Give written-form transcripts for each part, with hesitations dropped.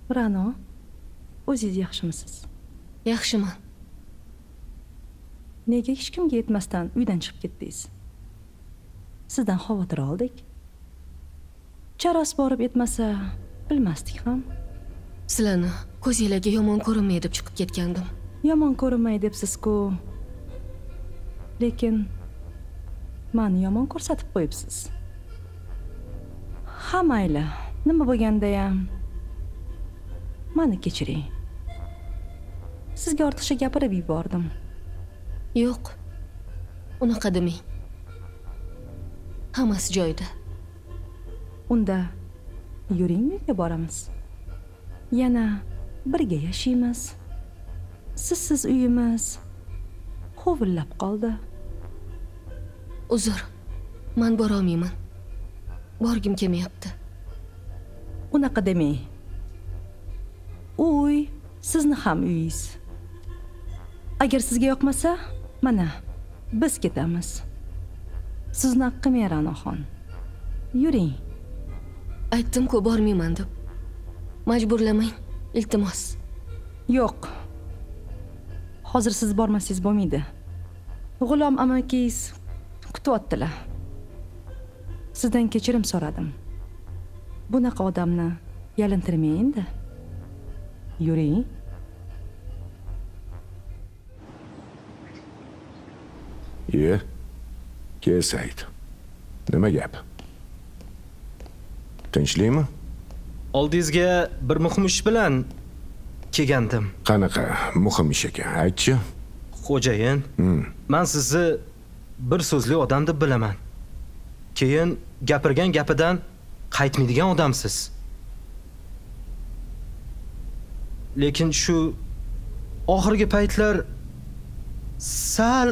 Ra'no, o'zingiz yaxshimisiz? Yaxshiman. Nega hech kimga aytmasdan uydan chiqib ketdingiz? Sizdan xavotir oldik. Charos borib etmasa, bilmasdik ham. Sizlarni ko'zinglarga yomon ko'rinmay deb chiqib ketgandim. Yomon ko'rinmay debsiz-ku. Lekin meni yomon ko'rsatib qo'yibsiz. Ha mayli, nima bo'lganda ham meni kechiring. Sizga ortiqcha gapirib yubordim. Yo'q. Unaqa demang. Hammasi joyida. Unda yuring uyga boramiz. Yana birga yashaymiz. Sizsiz uyimiz hovillab qoldi. Uzr. Men bora olmayman. Borgim kelmayapti. Unaqa demang. Uy, sizni ham uyingiz. Agar sizga yoqmasa, mana biz ketamiz. Sizni haqqim Ra'noxon. Yuring. Aytdim-ku bormayman deb. Majburlamang, iltimos. Yo'q. Hozir siz bormasangiz bo'lmaydi. G'ulom amakingiz kutyaptilar. Sizdan kechirim so'radim. Bunaqa odamni yalintirmang endi. Yuring. Kel Said. Nima gap? Tinchlikmi? Oldingizga bir muhim ish bilan kelgandim. Qanaqa muhim ish ekan? Aytchi. Xo'jayin, men sizni bir so'zli odam deb bilaman. Keyin gapirgan gapidan qaytmaydigan odamsiz. Lekin shu oxirgi paytlar sal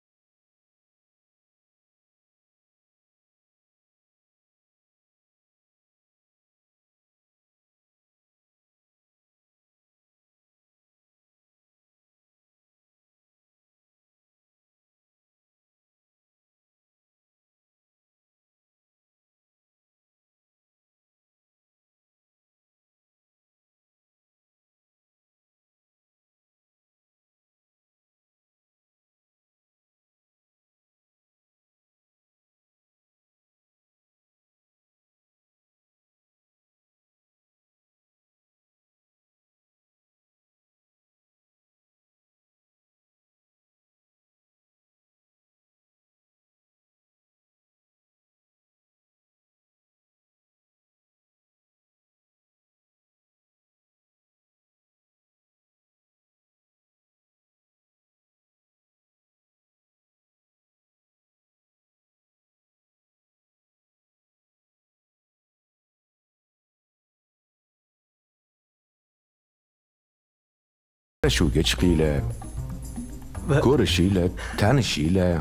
Shuvga chiqinglar. Ko'rishinglar, tanishinglar.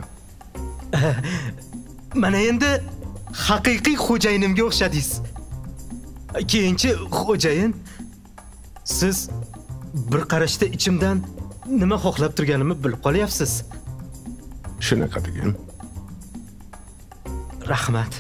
mana endi haqiqiy xo'jayinimga o'xshadingiz. Keyinchi xo'jayin, siz bir qarashda ichimdan nima xohlab turganimni bilib qolyapsiz. Shunaqa degan. Rahmat.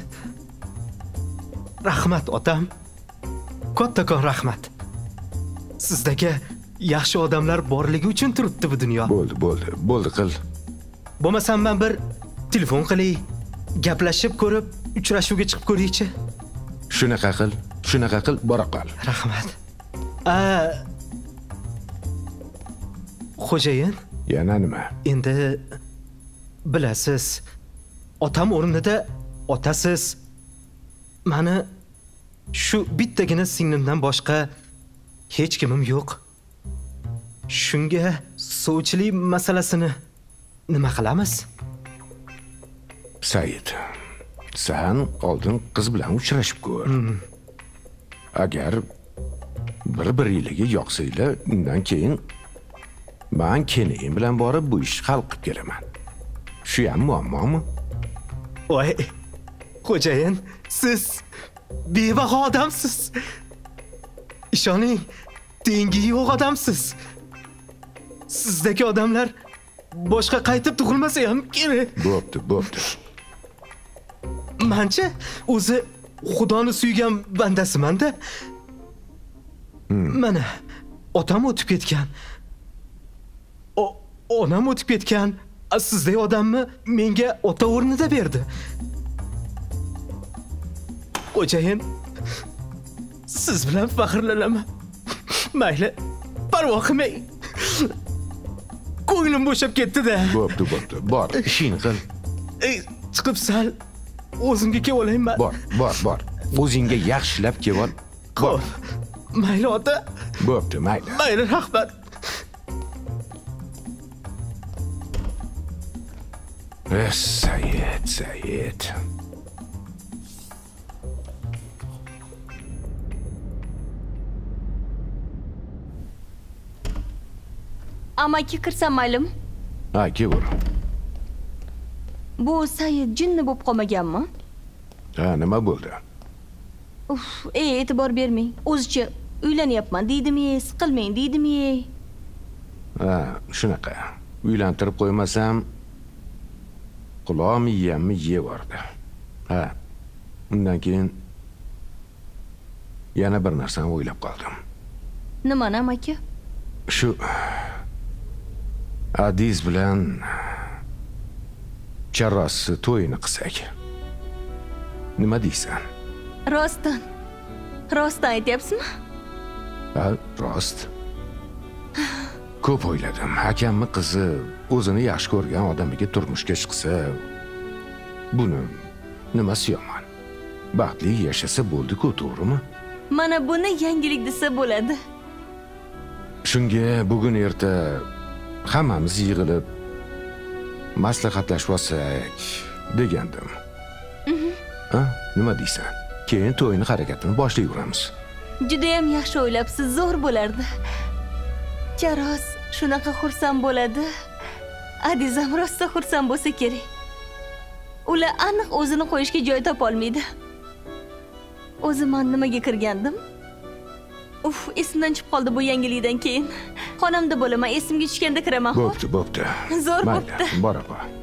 Rahmat otam. Kattakon rahmat. Sizdagi yaxshi odamlar borligi uchun turibdi bu dunyo. Bo'ldi qil. Bo'lmasam men bir telefon qilay, gaplashib ko'rib, uchrashuvga chiqib ko'raychi. Shunaqa qil, bora qol. Rahmat. Xo'jayin, yana nima? Endi bilasiz, otam o'rnida otasiz. Meni shu bittagina singlimdan boshqa hech kimim yo'q. Shunga sovchilik masalasini nima qilamiz? Said, sen oldin qiz bilan uchrashib ko'r. Agar bir-biringizga yoqsanglar, undan keyin men keling bilan borib bu ishni hal qilib kelaman. Shu ham muammomi? Voy, xo'jayin, siz bebaho odamsiz. Ishoning, tengi yo'q odamsiz. Sizdagi odamlar boshqa qaytib tug'ilmasa ham kerak. Bo'pti. Mencha o'zi Xudoni suygan bandasiman-da. Mana otam o'tib ketgan. Onam o'tib ketgan. Sizdek odamni menga ota o'rnida berdi. Xo'jayin, siz bilan faxrlanaman. Mayli, parvo qilmang. Ko'nglim bo'shab ketdi-da. Bo'pti. Bor, ishingni qil. Chiqib sal o'zimga kelib olayman. Bor. O'zingga yaxshilab kelib ol. Xo'p. Mayli ota. Bo'pti, mayli. Mayli, rahmat. Sayid. Amaki kirsam maylimi? Ha, kelaver. Bu Sayid jinni bo'lib qolmaganmi? Ha, nima bo'ldi? E'tibor bermang. O'zicha uylanyapman deydimi, siqilmang deydimi? Ha, shunaqa. Uylantirib qo'ymasam, quloqmi yeyammi yeyordi. Ha. Undan keyin yana bir narsani o'ylab qoldim. Nimani, amaki? Shu Adiz bilan charrosi to'yini qilsak. Nima deysan? Rostdan aytyapsizmi? Ha, rost. Ko'p o'yladim. Hakammi qizi o'zini yaxshi ko'rgan odamiga turmushga chiqsa, buni nimasi yomon? Baxtli yashasa bo'ldi-ku, to'g'rimi? Mana buni yangilik desa bo'ladi. Shunga bugun erta hammamiz yig'ilib maslahatlashib olsak degandim. Ha, nima deysan? Keyin to'yni harakatini boshlayveramiz. Juda ham yaxshi o'ylabsiz, zo'r bo'lardi. Charos shunaqa xursand bo'ladi. Adizam rosta xursand bo'lsa kerak. Ular aniq o'zini qo'yishga joy topa olmaydi. O'zim nimaga kirgandim? Esimdan chiqib qoldi bu yangilikdan keyin. Xonamda bo'laman, esimga tushganda kiraman. Bo'pti. Zo'r bo'pti. Bora.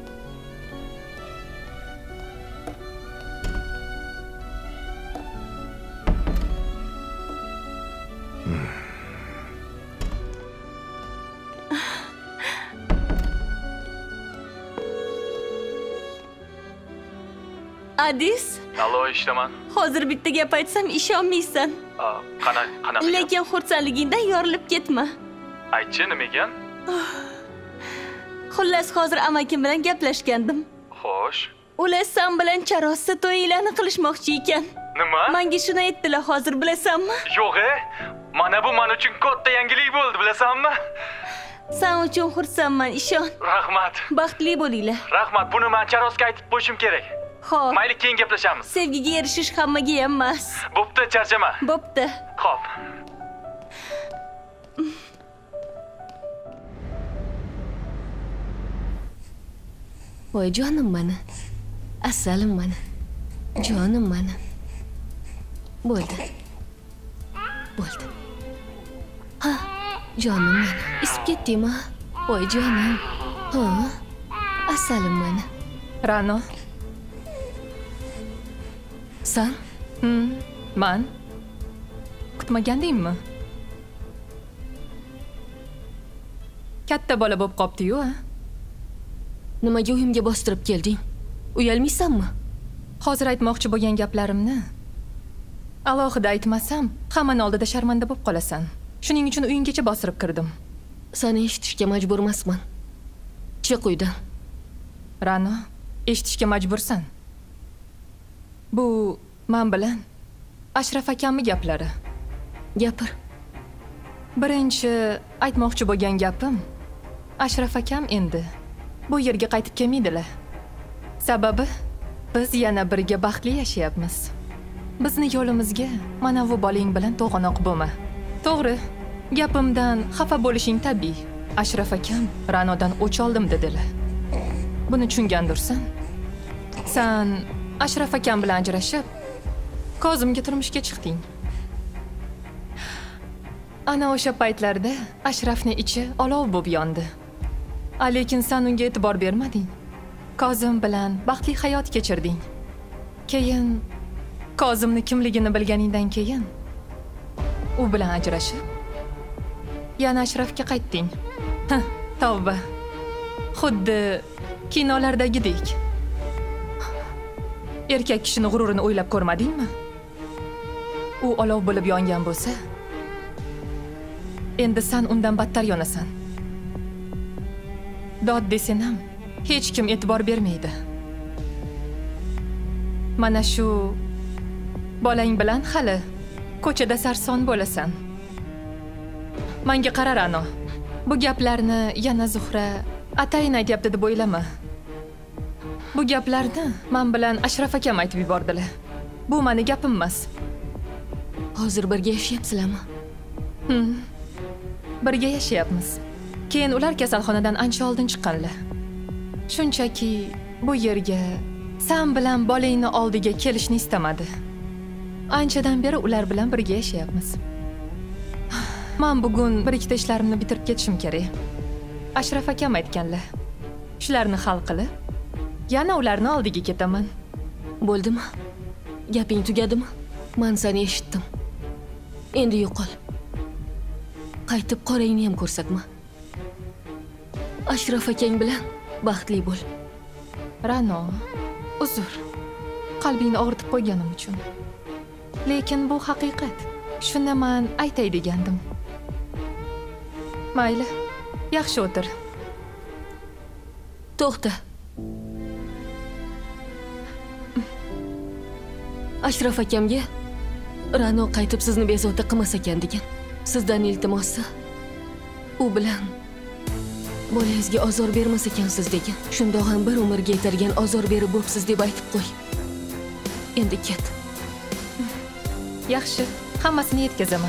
Adiz? Allo, eshitaman. Hozir bitta gap aytsam ishonmaysan. Qanaqa? Lekin xursandligingdan yorilib ketma. Aytchi, nima ekan? Xullas, hozir amakim bilan gaplashgandim. Xo'sh. Ular sen bilan charosda to'ylarni qilishmoqchi ekan. Nima? Menga shuni aytdilar, hozir bilasanmi? Yo'q-e. Mana bu men uchun katta yangilik bo'ldi, bilasanmi? Sen uchun xursandman, ishon. Rahmat. Baxtli bo'linglar. Rahmat. Buni men charosga aytib qo'yishim kerak. Xo'p. Mayli, keyin gaplashamiz. Sevgiga erishish hammaga ham emas. Bo'pti, charchama. Bo'pti. Xo'p. Voy jonim mani. Asalim mani. Jonim mani. Bo'ldi. Ha, jonim mani. Isib ketdingmi? Voy jonim. Ha. Asalim mani. Rano. San? Man. Kutmagandingmi? Katta bola bo'lib qopti-yu, ha? Nimaga uyimga bostirib kelding? Uyalmaysanmi? Hozir aytmoqchi bo'lgan gaplarimni alohida aytmasam, hammaning oldida sharmanda bo'lib qolasan. Shuning uchun uyinggacha bostirib kirdim. Seni eshitishga majburmasman. Chiq uydan. Rano, eshitishga majbursan. Bu men bilan Ashraf akamning gaplari. Gapir. Birinchi aytmoqchi bo'lgan gapim, Ashraf akam endi bu yerga qaytib kelmaydilar. Sababi biz yana birga baxtli yashayapmiz. Bizni yo'limizga mana bu bolang bilan to'g'anoq bo'lma. To'g'ri, gapimdan xafa bo'lishing tabiiy. Ashraf akam Ranodan o'ch oldim dedilar. Buni tushungandursan. Sen Ashraf akam bilan ajrashib, Kozimga turmushga chiqding. Ana o'sha paytlarda Ashrafning ichi olov bo'lib yondi. Lekin sen unga e'tibor bermading. Kozim bilan baxtli hayot kechirding. Keyin Kozimning kimligini bilganingdan keyin U bilan ajrashib, yana Ashrafga qaytding. Tavba. Xuddi kinolardagidek. Erkak kishining g'ururini o'ylab ko'rmadingmi? U olov bo'lib yongan bo'lsa, endi sen undan battar yonasan. Dod desang ham hech kim e'tibor bermaydi. Mana shu bolang bilan hali ko'chada sarson bo'lasan. Menga qara Ra'no. Bu gaplarni yana Zuhra atayin aytyapti deb o'ylama. Bu gaplarni men bilan Ashraf akam aytib yubordilar. Bu meni gapim emas. Hozir birga yashayapsizlarmi? Birga yashayapmiz. Keyin ular kasalxonadan ancha oldin chiqqanlar. Shunchaki bu yerga sen bilan bolangni oldiga kelishni istamadi. Anchadan beri ular bilan birga yashayapmiz. Men bugun bir ikkita ishlarimni bitirib ketishim kerak. Ashraf akam aytganlar. Shularni hal qilib, yana ularni oldiga ketaman. Bo'ldimi? Gaping tugadimi? Men seni eshitdim. Endi yo'qol. Qaytib qorangni ham ko'rsatma. Ashraf akang bilan baxtli bo'l. Ra'no, uzr. Qalbingni og'ritib qo'yganim uchun. Lekin bu haqiqat. Shuni men aytay degandim. Mayli, yaxshi o'tir. To'xta. Ashraf akamga Ra'no qaytib sizni bezovta qilmas ekan degan. Sizdan iltimosi u bilan bolangizga ozor bermas ekansiz degan. Shundoq ham bir umrga yetargan ozor berib bo'psiz deb aytib qo'y. Endi ket. Yaxshi, hammasini yetkazaman.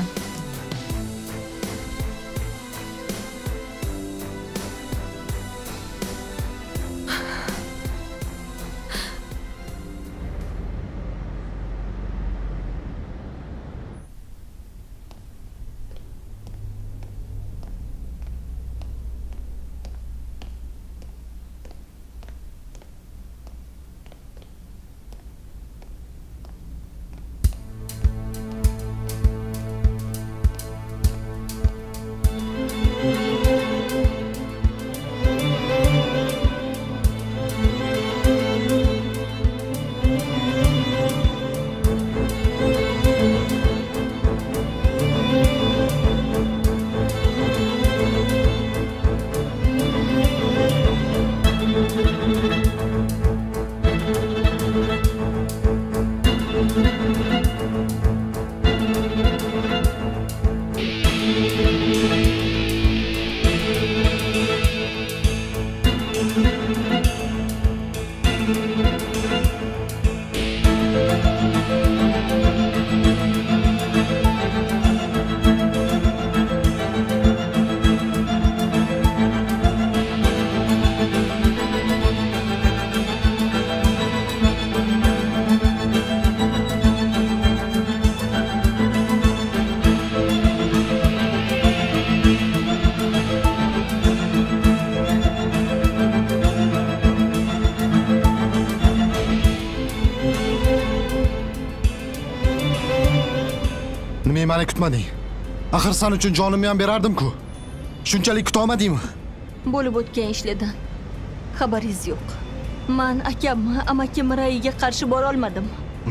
Meni kutmading. Axir sen uchun jonimni ham berardim-ku. Shunchalik kutolmadingmi? Bo'lib o'tgan ishlardan xabaringiz yo'q. Men akamni amakim rayiga qarshi bora olmadim.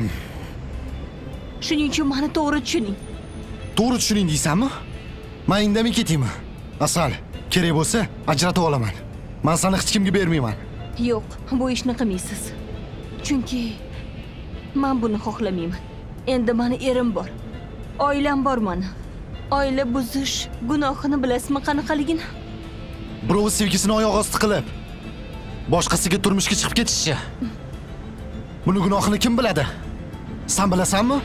Shuning uchun meni to'g'ri tushuning. To'g'ri tushuning deysanmi? Men indamay ketaymi? Asal, kerak bo'lsa ajratib olaman. Men seni hech kimga bermayman. Yo'q, bu ishni qilmaysiz. Chunki men buni xohlamayman. Endi meni erim bor. Oilam bor meni. Oila buzish gunohini bilasizmi qanaqaligini? Birov sevgisini oyoq osti qilib, boshqasiga turmushga chiqib ketishi. Buni gunohini kim biladi? Sen bilasanmi?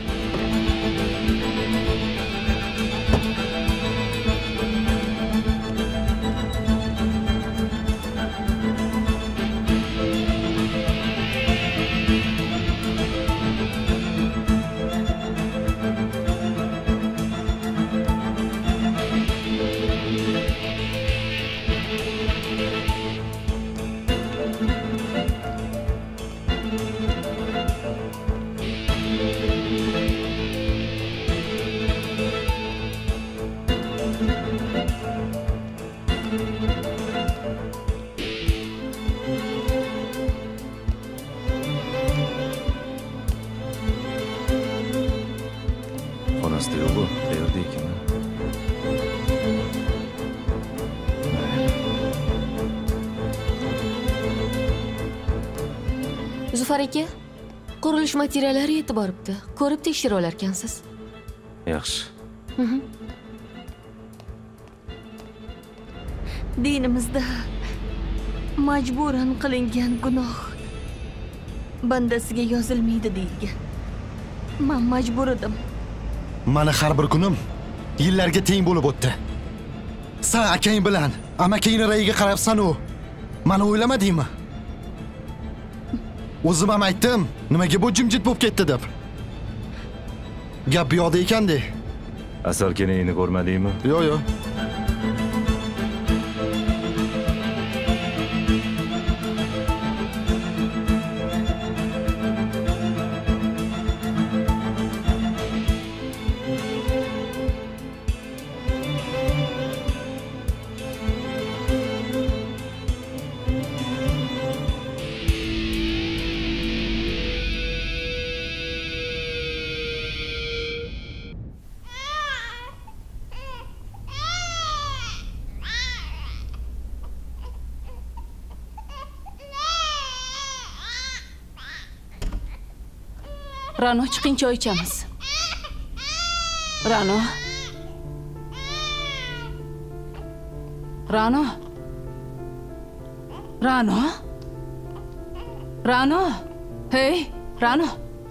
rostda yo'q bu. Qayerda ekan? Zufar aka, qurilish materiallari yetib boribdi. Ko'rib tekshirib olarkansiz. Yaxshi. Dinimizda majburan qilingan gunoh bandasiga yozilmaydi deyilgan. Men majbur edim. Mani har bir kunim yillarga teng bo'lib o'tdi. Sen akang bilan amakangni rayiga qarabsan-u, meni o'ylamadingmi? O'zim ham aytdim, nimaga bu jimjit bo'lib ketdi deb. Gap bu yoqda ekan-de. Asal kenayini ko'rmadingmi? Yo'q, yo'q. Rano, chiqing, choy ichamiz. Rano. Rano. Rano. Rano. Hey, Rano.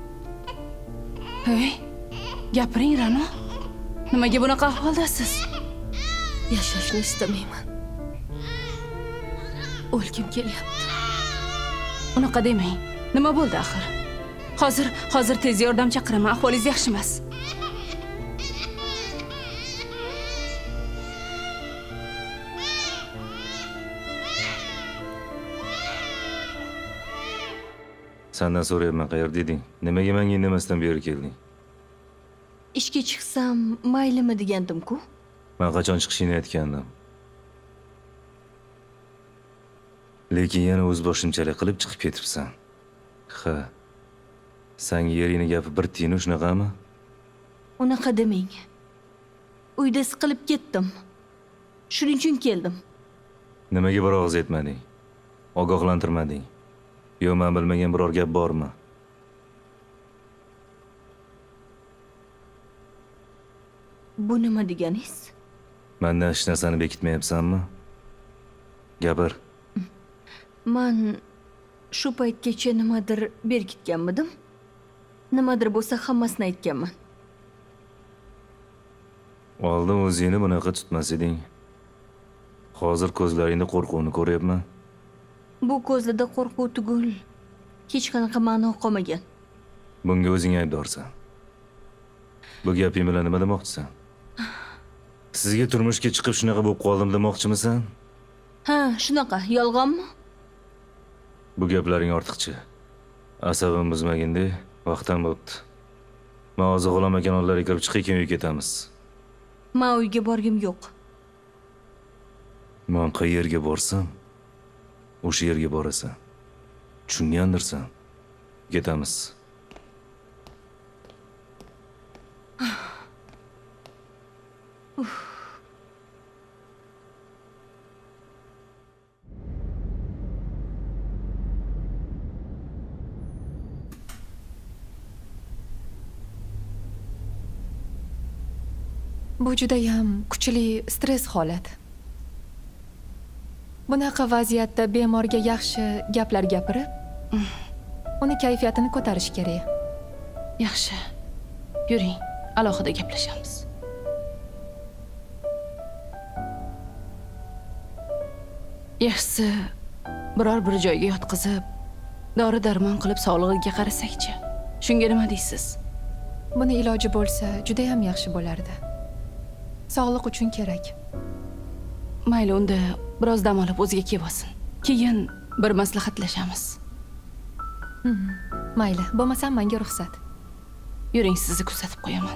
Hey, gapiring, Rano. Nimaga bunaqa ahvoldasiz? Yashashni istamayman. O'lgim kelyapti. Unaqa demang. Nima bo'ldi axir? Hozir tez yordam chaqiraman. Ahvolingiz yaxshi emas. Sendan so'rayapman, qayerda eding? Nimaga menga indamasdan bu yerga kelding? Ishga chiqsam maylimi degandim-ku. Men qachon chiqishingni aytgandim. Lekin yana o'z boshimchalik qilib chiqib ketibsan. Ha. Senga yeringni gapi bir tiyin shunaqami? Unaqa demang. Uyda siqilib ketdim. Shuning uchun keldim. Nimaga bir og'iz aytmading? Ogohlantirmading? Yo, men bilmagan biror gap bormi? Bu nima deganingiz? Mendan hech narsani bekitmayapsanmi? Gapir. Men shu paytgacha nimadir berkitganmidim? Nimadir bo'lsa hammasini aytganman. Oldin o'zingni bunaqa tutmas eding. Hozir ko'zlaringda qo'rquvni ko'ryapman. Bu ko'zlarda qo'rquv tugul hech qanaqa ma'no qolmagan. Bunga o'zing aybdorsan. Bu gaping bilan nima demoqchisan? Sizga turmushga chiqib shunaqa bo'lib qoldim demoqchimisan? Ha, shunaqa. Yolg'onmi? Bu gaplaring ortiqcha. Asabim buzmaganda vaqtim bo'pti. Men hozir g'ulom akanlarga kirib chiqib keyin uyga ketamiz. Men uyga borgim yo'q. Men qayerga borsam, o'sha yerga borasan. Tushungandirsan? Ketamiz. Bu judayam kuchli stress holat. Bunaqa vaziyatda bemorga yaxshi gaplar gapirib, uni kayfiyatini ko'tarish kerak. Yaxshi. Yuring, alohida gaplashamiz. Yaxshisi, biror bir joyga yotqizib, dori-darmon qilib sog'lig'iga qarasak-chi. Shunga nima deysiz? Buni iloji bo'lsa, juda ham yaxshi bo'lardi. Sog'liq uchun kerak. Mayli, unda biroz dam olib o'ziga kelib olsin. Keyin bir maslahatlashamiz. Mayli, bo'lmasam menga ruxsat. Yuring, sizni kuzatib qo'yaman.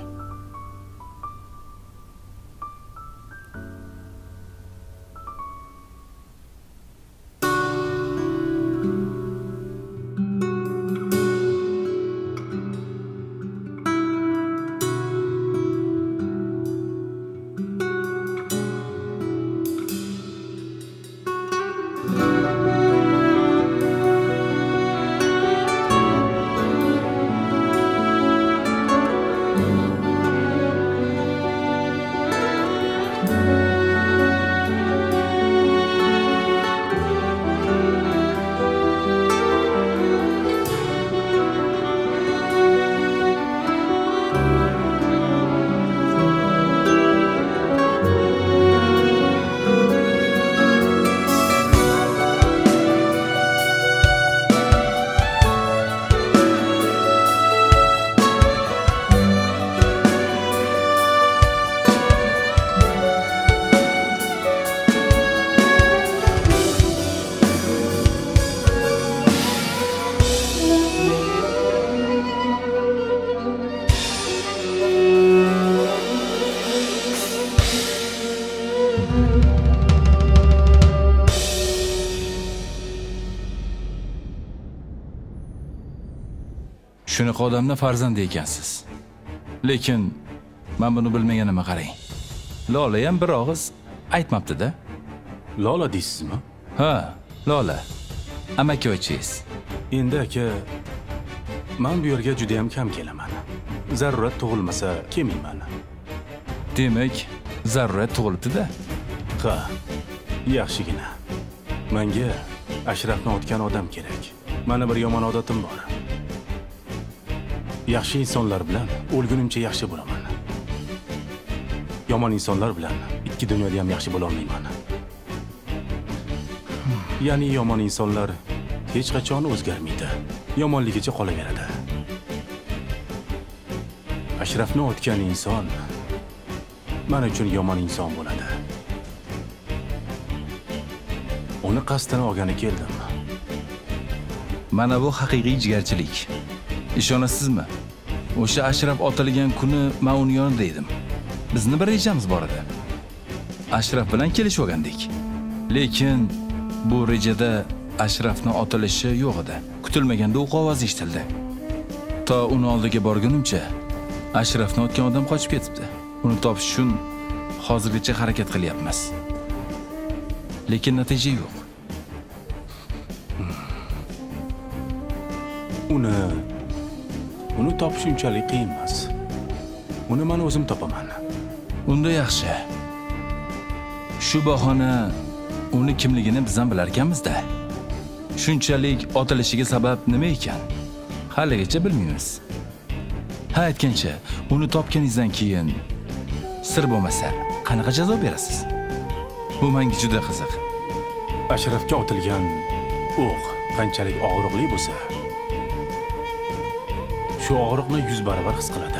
Shunaqa odamning farzandi ekansiz. Lekin men buni bilmaganimga qarang. Lola ham bir og'iz aytmabdi-da. Lola deysizmi? Ha, Lola. Amakivachingiz. Endi aka, men bu yerga juda ham kam kelaman. Zarurat tug'ilmasa kelmayman. Demak, zarurat tug'ilibdi-da. Ha, yaxshigina. Menga Ashrafni otgan odam kerak. Meni bir yomon odatim bor. Yaxshi insonlar bilan o'lgunimcha yaxshi bo'laman. Yomon insonlar bilan ikki dunyoda ham yaxshi bo'la olmayman. Ya'ni yomon insonlar hech qachon o'zgarmaydi. Yomonligicha qolaveradi. Ashrafni otgan inson men uchun yomon inson bo'ladi. Uni qasddan olgani keldim. Mana bu haqiqiy jigarchilik. Ishonasizmi? O'sha Ashraf otilgan kuni men uni yonida edim. Bizni bir rejamiz bor edi. Ashraf bilan kelishib olgandik. Lekin bu rejada Ashrafni otilishi yo'q edi. Kutilmaganda o'q ovozi eshitildi. To uni oldiga borgunimcha Ashrafni otgan odam qochib ketibdi. Uni topish uchun hozirgacha harakat qilyapmiz. Lekin natija yo'q. Uni topish unchalik qiyin emas. Uni men o'zim topaman. Unda yaxshi. Shu bahona uni kimligini biz ham bilar ekanmiz-da. Shunchalik otilishiga sabab nima ekan? Haligacha bilmaymiz. Ha, aytgancha, uni topganingizdan keyin sir bo'lmasa, qanaqa jazo berasiz? Bu menga juda qiziq. Ashrafga otilgan o'q qanchalik og'riqli bo'lsa, shu og'riqni 100 barobar his qiladi.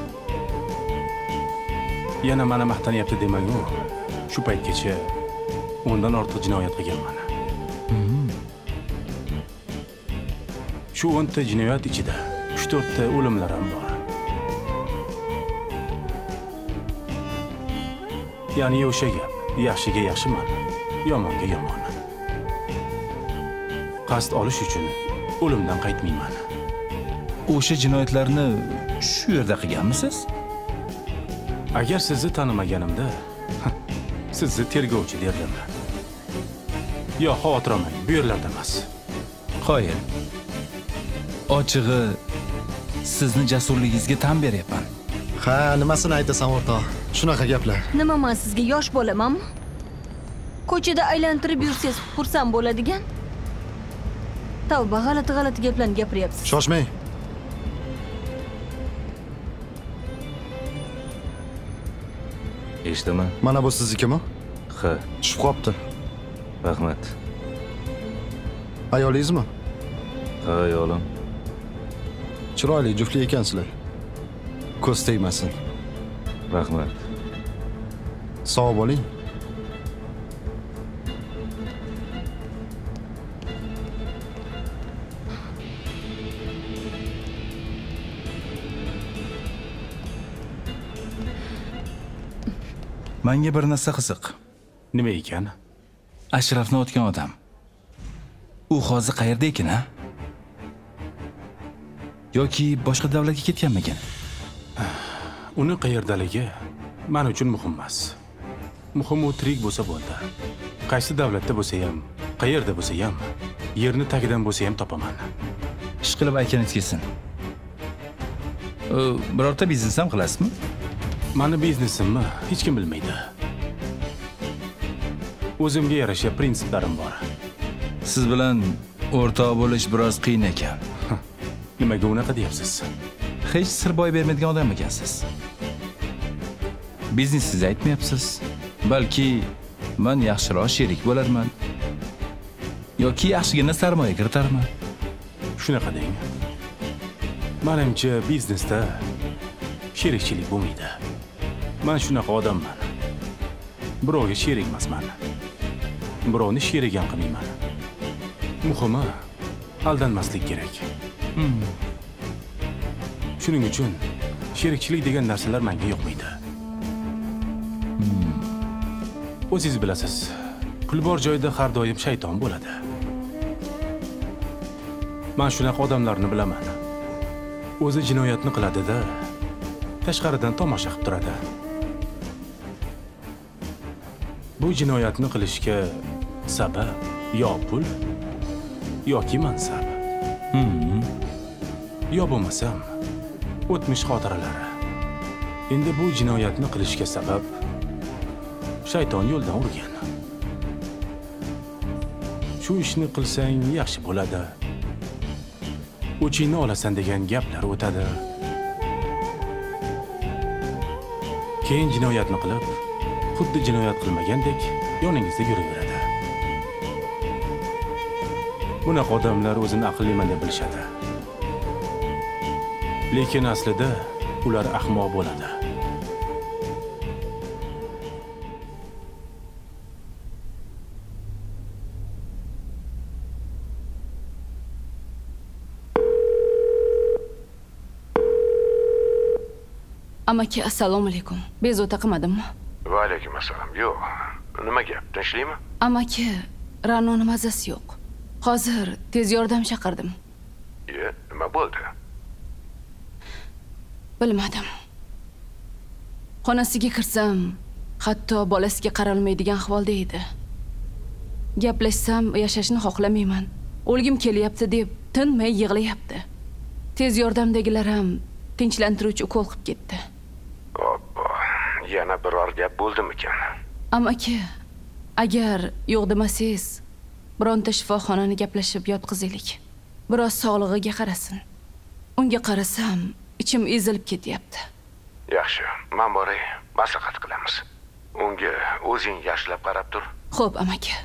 Yana meni maqtanyapti demang-u. Shu paytgacha undan ortiq jinoyat qilganman. Shu 10 ta jinoyat ichida 3-4 ta o'limlar ham bor. Ya'ni o'sha gap, yaxshiga yaxshiman, yomonga yomon. Qasd olish uchun o'limdan qaytmayman. O'sha jinoyatlarni shu yerda qilganmisiz? Agar sizni tanimaganimda, sizni tergovchi derdim. Yo, xavotir olmang, bu yerlarda emas. Qo'ying. Ochig'i, sizni jasurligingizga tan beryapman. Ha, nimasini aytasan o'rtoq? Shunaqa gaplar. Nima men sizga yosh bolamanmi? Ko'chada aylantirib yursangiz xursand bo'ladigan. Tavba, g'alati gaplarni gapiryapsiz. Shoshmang. Eshitaman. Mana bu siznikimi? Ha, Tushib qopti. rahmat. Ayolingizmi? Ha, ayolim. Chiroyli juftlik ekansizlar. Ko'z tegmasin. Rahmat. Sog' bo'ling. Menga bir narsa qiziq. Nima ekan? Ashrafni otgan odam. U hozir qayerda ekan, ha? Yoki boshqa davlatga ketganmikan? Uni qayerdaligi men uchun muhim emas. Muhim u tirik bo'lsa bo'ldi. Qaysi davlatda bo'lsa ham, qayerda bo'lsa ham, yerni tagidan bo'lsa ham topaman. Ish qilib aytganingiz kelsin. Birorta biznes ham qilasizmi? Meni biznesimni hech kim bilmaydi. O'zimga yarasha prinsiplarim bor. Siz bilan o'rtoq bo'lish biroz qiyin ekan. Nimaga unaqa deyapsiz? Hech sir boy bermaydigan odam ekansiz. Biznesingiz aytmayapsiz. Balki men yaxshiroq sherik bo'larman. Yoki yaxshigina sarmoya kiritarman. Shunaqa deng. Menimcha biznesda sherikchilik bo'lmaydi. Men shunaqa odamman. Birovga sherik emasman. Birovni sherik ham qilmayman. Muhimi aldanmaslik kerak. Shuning uchun sherikchilik degan narsalar menga yoqmaydi. O'zingiz bilasiz, pul bor joyda har doim shayton bo'ladi. Men shunaqa odamlarni bilaman. o'zi jinoyatni qiladi-da, tashqaridan tomosha qilib turadi. Bu jinoyatni qilishga sabab yo pul yoki mansab. Yo bo'lmasam o'tmish xotiralari. Endi bu jinoyatni qilishga sabab shayton yo'ldan urgan. Shu ishni qilsang yaxshi bo'ladi. O'chingni olasan degan gaplar o'tadi. Keyin jinoyatni qilib, xuddi jinoyat qilmagandek yoningizda yuraveradi. Bunaqa odamlar o'zini aqlliman deb bilishadi. Lekin aslida ular ahmoq bo'ladi. Amaki, assalomu alaykum. Bezovta qilmadimmi? Va alaykum assalom. Yo'q. Nima gap? Tinchlikmi? Amaki, Ra'noning mazasi yo'q. Hozir tez yordam chaqirdim. Nima bo'ldi? Bilmadim. Xonasiga kirsam, hatto bolasiga qaralmaydigan ahvolda edi. Gaplashsam, yashashni xohlamayman. O'lgim kelyapti deb tinmay yig'layapti. Tez yordamdagilar ham tinchlantiruvchi ukol qilib ketdi. Hoppa, yana biror gap bo'ldimikan? Amaki, agar yo'q demasangiz, bironta shifoxonani gaplashib yotqizaylik. Biroz sog'lig'iga qarasin. Unga qarasam, ichim ezilib ketyapti. Yaxshi, men boray, maslahat qilamiz. Unga o'zing yaxshilab qarab tur. Xo'p, amaki.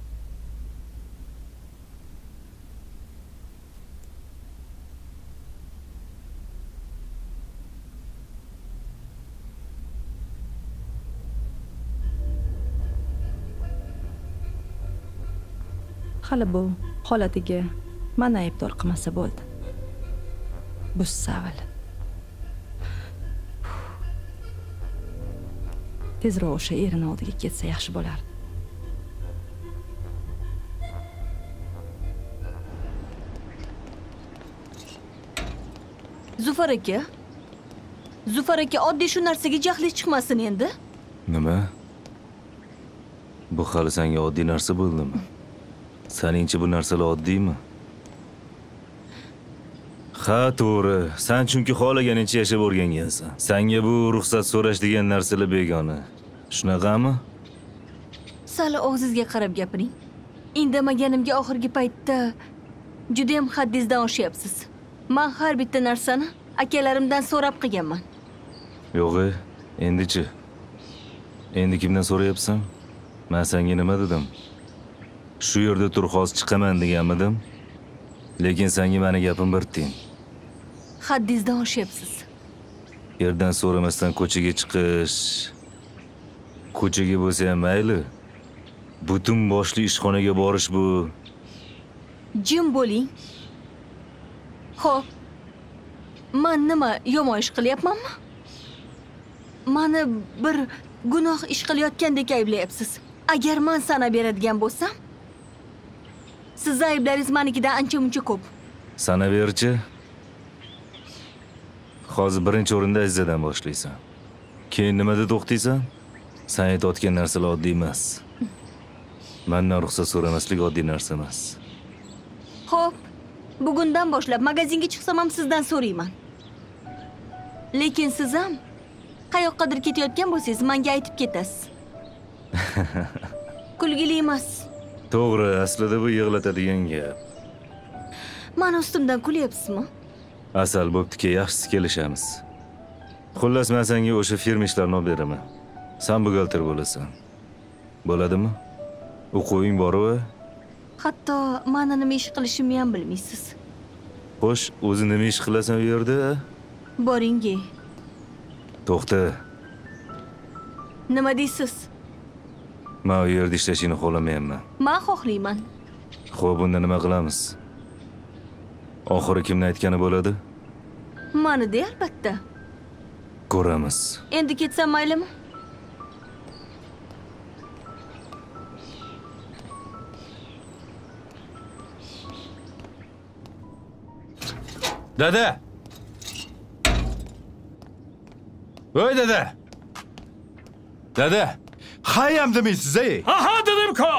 Hali bu holatiga meni aybdor qilmasa bo'ldi. Bu savil. Tezroq o'sha erini oldiga ketsa yaxshi bo'lardi. Zufar aka. Zufar aka, oddiy shu narsaga jahli chiqmasin endi. Nima? Bu hali senga oddiy narsa bo'ldimi? Seningcha bu narsalar oddiymi? Ha, to'g'ri. Sen chunki xohlaganingcha yashab o'rgangansan. Senga bu ruxsat so'rash degan narsalar begona. Shunaqami? Sal og'zingizga qarab gapiring. Indamaganimga oxirgi paytda juda ham haddingizdan oshyapsiz. Men har bitta narsani akalarimdan so'rab qilganman. Yo'q, endichi. Endi kimdan so'rayapsan? Men senga nima dedim? Shu yerda tur, hozir chiqaman deganmidim. Lekin senga meni gapim bir tiyin. Haddingizdan oshyapsiz. Yerdan so'ramasdan ko'chaga chiqish. Ko'chaga bo'lsa ham mayli. Butun boshli ishxonaga borish bu. Jim bo'ling. Xo'p. Men nima yomon ish qilyapmanmi? Meni bir gunoh ish qilayotgandek ayblayapsiz. Agar men sana beradigan bo'lsam, siz ayblaringiz menikidan ancha-muncha ko'p. Sana berchi? Hozir birinchi o'rinda izzadan boshlaysan. Keyin nimada to'xtaysan? Sen aytayotgan narsalar oddiy emas. Mendan ruxsat so'ramaslik oddiy narsa emas. Xo'p, bugundan boshlab magazinga chiqsam ham sizdan so'rayman. Lekin siz ham qayoqqadir ketayotgan bo'lsangiz, menga aytib ketasiz. Kulgili emas. To'g'ri, aslida bu yig'latadigan gap. Men ustimdan kulyapsizmi? Asal bo'pti-ki, yaxshisi kelishamiz. Xullas, men senga o'sha firma ishlarini olib beraman. Sen buxgalter bo'lasan. Bo'ladimi? O'quving bor-ku. Hatto meni nima ish qilishimni ham bilmaysiz. Xo'sh, o'zi nima ish qilasan u yerda? Boringi. To'xta. Nima deysiz? Men u yerda ishlashingni xohlamayapman. Men xohlayman. Xo'p, bunda nima qilamiz? Oxiri kimni aytgani bo'ladi? Meni-da albatta. Ko'ramiz. Endi ketsam maylimi? Dada, Voy dada. Dada, hayam demaysiz, ey? Ha, dedim-ku.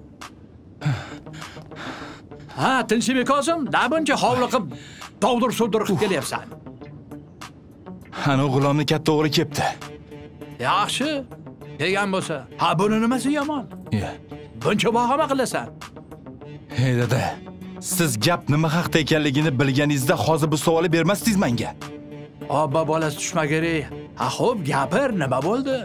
Ha, tinchlik Kozim, nabuncha hovliqib, dovdir-suvdir qilib kelyapsan. Ana g'ulomni katta o'g'li kelibdi. Yaxshi. Kelgan bo'lsa, ha buni nimasi yomon? Buncha bahoma qilasan. Hey dada, siz gap nima haqda ekanligini bilganingizda hozir bu savolni bermasdingiz menga. Obba bolasi tushma kerak. Ha, xo'p, gapir, nima bo'ldi?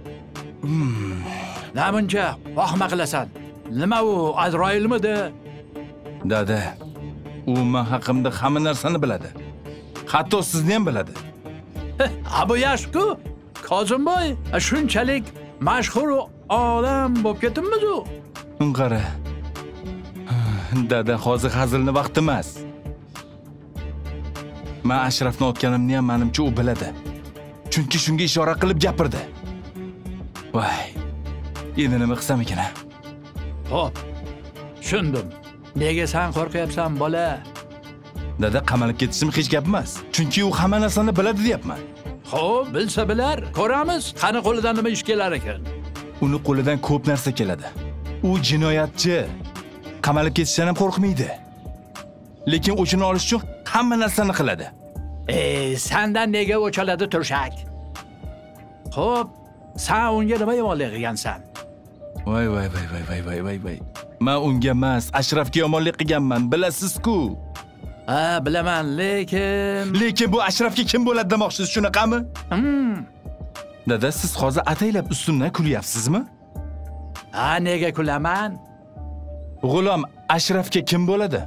Namuncha bahoma qilasan. Nima u, Azroilmidi? Dada, u men haqimda hamma narsani biladi. Hatto sizni ham biladi. Ha, bu yosh-ku. Kozimboy, shunchalik mashhur odam bo'lib ketdimiz u? Qara. Dada, hozir hazilni vaqti emas. Men Ashrafni otganimni ham menimcha u biladi. Chunki shunga ishora qilib gapirdi. Voy. Endi nima qilsam ekan? Xo'p. Tushundim. Nega sen qo'rqyapsan, bola? Dada, qamalib ketishim hech gap emas. Chunki u hamma narsani biladi deyapman. Xo'p, bilsa bilar, ko'ramiz, qani qo'lidan nima ish kelar ekan. Uni qo'lidan ko'p narsa keladi. U jinoyatchi. Qamalib ketishdan ham qo'rqmaydi. Lekin o'chini olish uchun hamma narsani qiladi. Sendan nega o'chaladi turshak? Xo'p, sen unga nima yomonlik qilgansan? Voy. Men unga emas, Ashrafga yomonlik qilganman, bilasiz-ku. Ha, bilaman, lekin bu Ashrafga kim bo'ladi demoqchisiz, shunaqami? Dada, siz hozir ataylab ustimdan kulyapsizmi? Ha, nega kulaman? G'ulom Ashrafga kim bo'ladi?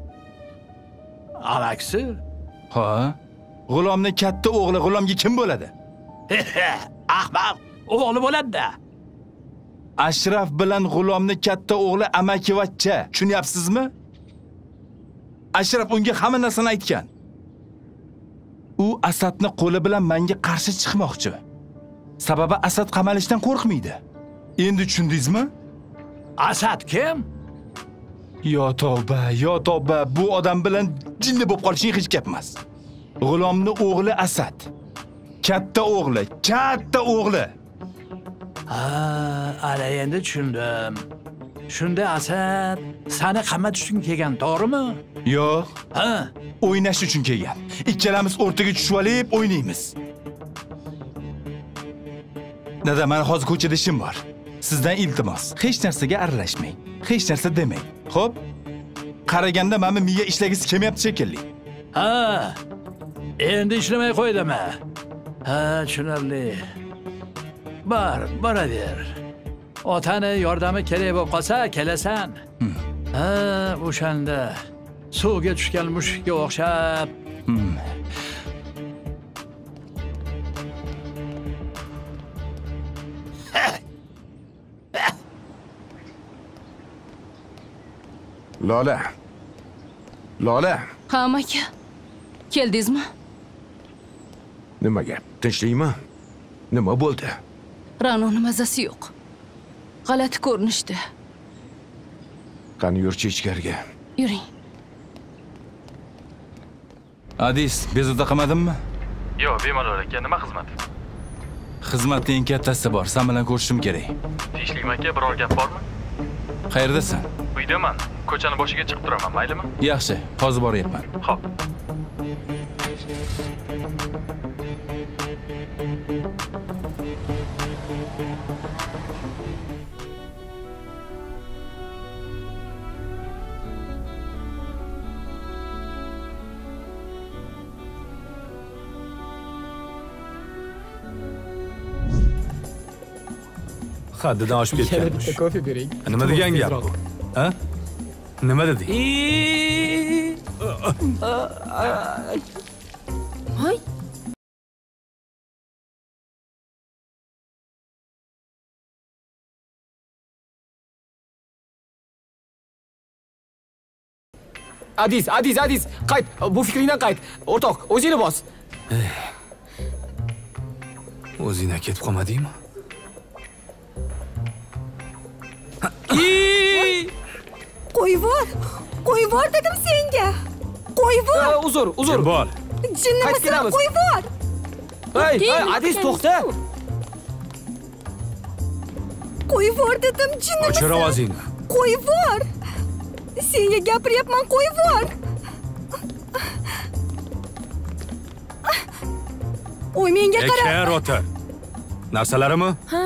Amaksi? Ha? G'ulomning katta o'g'li G'ulomga kim bo'ladi? Ahmoq, o'g'li bo'ladi-da. Ashraf bilan G'ulomning katta o'g'li amakivachcha, tushunyapsizmi? Ashraf unga hamma narsani aytgan. U Asadni qo'li bilan menga qarshi chiqmoqchi. Sababi Asad qamalishdan qo'rqmaydi. Endi tushundingizmi? Asad kim? Yo tavba, bu odam bilan jinni bo'lib qolishing hech gap emas. G'ulomning o'g'li Asad. Katta o'g'li. Ha, ana endi tushundim. Shunda Asad seni qamatish uchun kelgan, to'g'rimi? Yo'q. Ha, o'ynash uchun kelgan. Ikkalamiz o'rtaga tushib olib o'ynaymiz. Dada, men hozir ko'chada ishim bor. Sizdan iltimos, hech narsaga aralashmang. Hech narsa demang. Xo'p? Qaraganda meni miya ishlagisi kelmayapti shekilli. Ha. Endi ishlamay qo'ydimi? Ha, tushunarli. Boraver. Otani yordami kerak bo'lib qolsa, kelasan. Ha, o'shanda suvga tushgan mushukka o'xshab. Lola. Ha, amaki. Keldingizmi? Nima gap? Tinchlikmi? Nima bo'ldi? Ra'noning mazasi yo'q. G'alati ko'rinishda. Qani yurchi ichkariga. Yuring. Adis, bezovta qilmadimmi? Yo'q, bemalol ekan. Nima xizmat? Xizmatning eng kattasi bor. Sen bilan ko'rishim kerak. Tinchlik aka, biror gap bormi? Qayerdasan? Uydaman. Ko'chani boshiga chiqib turaman, maylimi? Yaxshi, hozir boryapman. Xo'p. Haddidan oshib ketgan. Bitta kofe bering. Nima degan gap bu? Ha? Nima deding? Voy. Adis, qayt. Bu fikringdan qayt. O'rtoq, o'zingni bos. O'zingdan ketib qolmadingmi? Qo'yvor dedim senga. Qo'yvor. Uzr. Bor. Jinnimisan, qo'yvor. Hey, Adis to'xta. Qo'yib yubor dedim, jinnimisan. O'chir ovozingni. Qo'yib yubor. Senga gapiryapman, qo'yib yubor. Oy, menga qara. Ekar o'tir. Narsalarimi? Ha?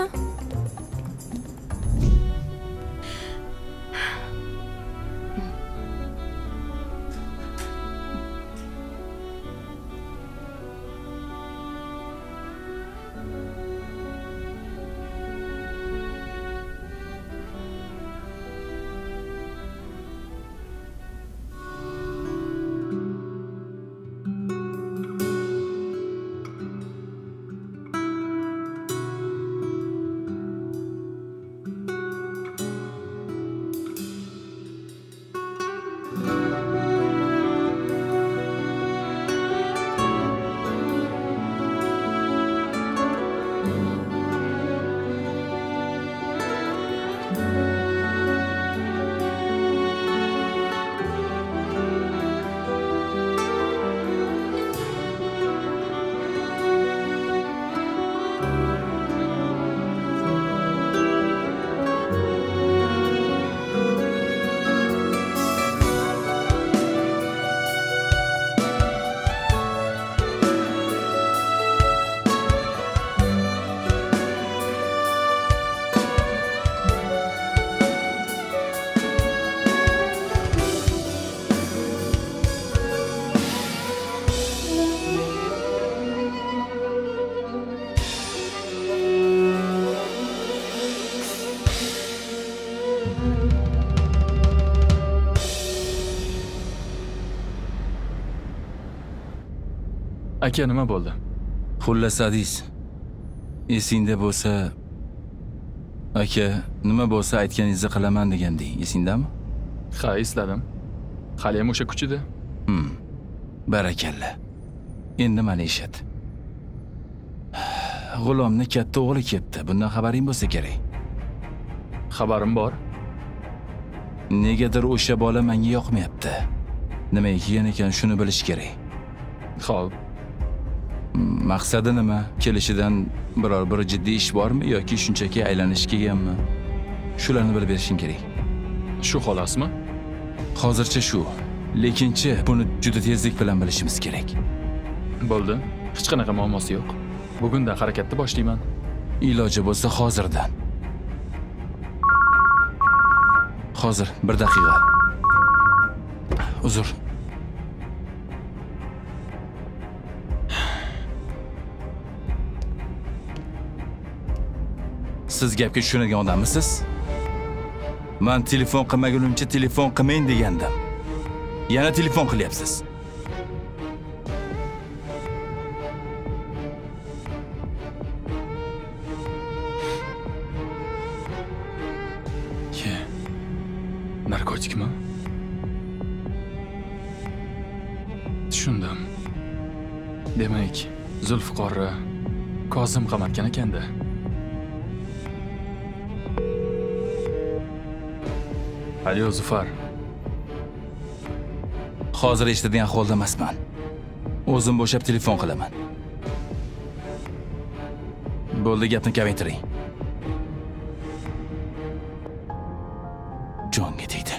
Aka, nima bo'ldi? Xullas Adis, esingda bo'lsa, aka, nima bo'lsa aytganingizni qilaman deganding, esingdami? Ha, esladim. Hali ham o'sha kuchida. Barakalla. Endi mana eshit. G'ulomni katta o'g'li ketdi. Bundan xabaring bo'lsa kerak. Xabarim bor. Negadir o'sha bola menga yoqmayapti. Nima ekan ekan shuni bilish kerak. Xo'p. Maqsadi nima? Kelishidan biror bir jiddiy ish bormi yoki shunchaki aylanish kelganmi? Shularni bilib berishing kerak. Shu xolosmi? Hozircha shu. Lekinchi buni juda tezlik bilan bilishimiz kerak. Bo'ldi. Hech qanaqa muammosi yo'q. Bugundan harakatni boshlayman. Iloji bo'lsa hozirdan. Hozir 1 daqiqa. Uzr. Siz gapga tushunadigan odammisiz? Men telefon qilmagunimcha telefon qilmang degandim. Yana telefon qilyapsiz. Narkotikmi? Tushundim. Demak, Zulfiqorni Kozim qamatgan ekanda. Alo, Zufar. Hozir eshitadigan ahvolda emasman. O'zim bo'shab telefon qilaman. Bo'ldi, gapni kamaytiring. Jonga tegdi.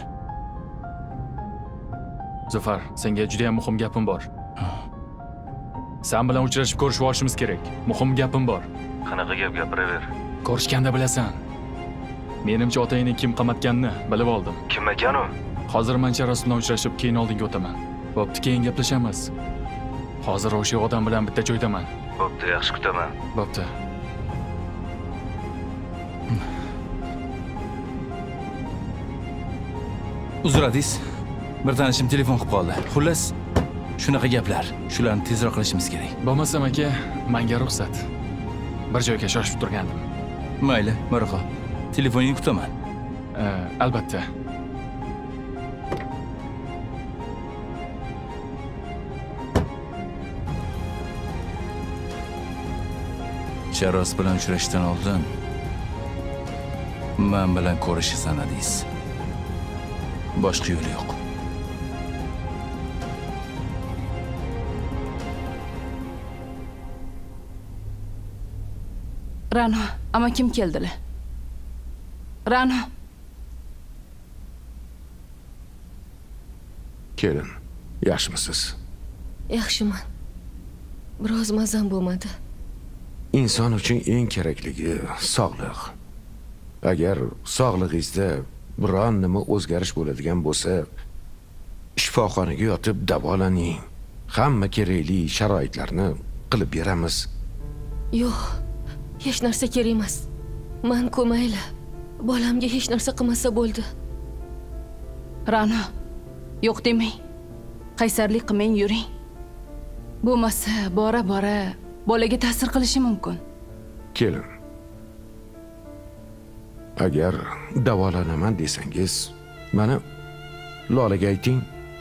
Zufar, senga juda ham muhim gapim bor. Sen bilan uchrashib ko'rishib olishimiz kerak. Muhim gapim bor. Qanaqa gap gapiraver. Ko'rishganda bilasan. Menimcha otangni kim qamatganini bilib oldim. Kim ekan u? Hozir mancha rasmdan uchrashib, keyin oldinga o'taman. Bo'pti, keyin gaplashamiz. Hozir o'sha odam bilan bitta joydaman. Bo'pti, yaxshi kutaman. Bo'pti. Uzr Adis. Bir tanishim telefon qilib qoldi. Xullas, shunaqa gaplar. Shularni tezroq qilishimiz kerak. Bo'lmasam aka, menga ruxsat. Bir joyga shoshib turgandim. Mayli, Maraqo. Telefoningni kutaman. Albatta. Charos bilan uchrashishdan oldin men bilan ko'rishasan Adis. Boshqa yo'l yo'q. Ra'no, ama kim keldilar? Ra'no. Kelin, yaxshimisiz? Yaxshiman. Biroz mazam bo'lmadi. Inson uchun eng kerakligi sog'liq. Agar sog'lig'ingizda biron nima o'zgarish bo'ladigan bo'lsa, shifoxonaga yotib davolaning. Hamma kerakli sharoitlarni qilib beramiz. Yo'q, hech narsa kerak emas. Men-ku mayli. Bolamga hech narsa qilmasa bo'ldi. Ra'no, yo'q demang. Qaysarlik qilmang, yuring. Bo'lmasa, bora-bora bolaga ta'sir qilishi mumkin. Kelin. Agar davolanaman desangiz, mana Lolaga ayting.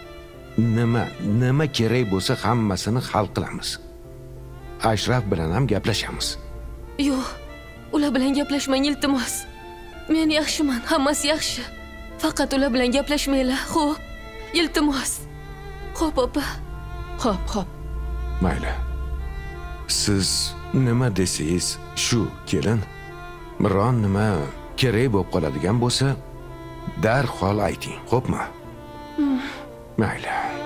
Nima kerak bo'lsa hammasini hal qilamiz. Ashraf bilan ham gaplashamiz. Yo'q, ular bilan gaplashmang, iltimos. Men yaxshiman, hammasi yaxshi. Faqat ular bilan gaplashmanglar, xo'p? Iltimos. Xo'p, opa. Xo'p. Mayli. Siz nima desangiz shu, kelin. Biron nima kerak bo'lib qoladigan bo'lsa, darhol ayting, xo'pmi? Mayli.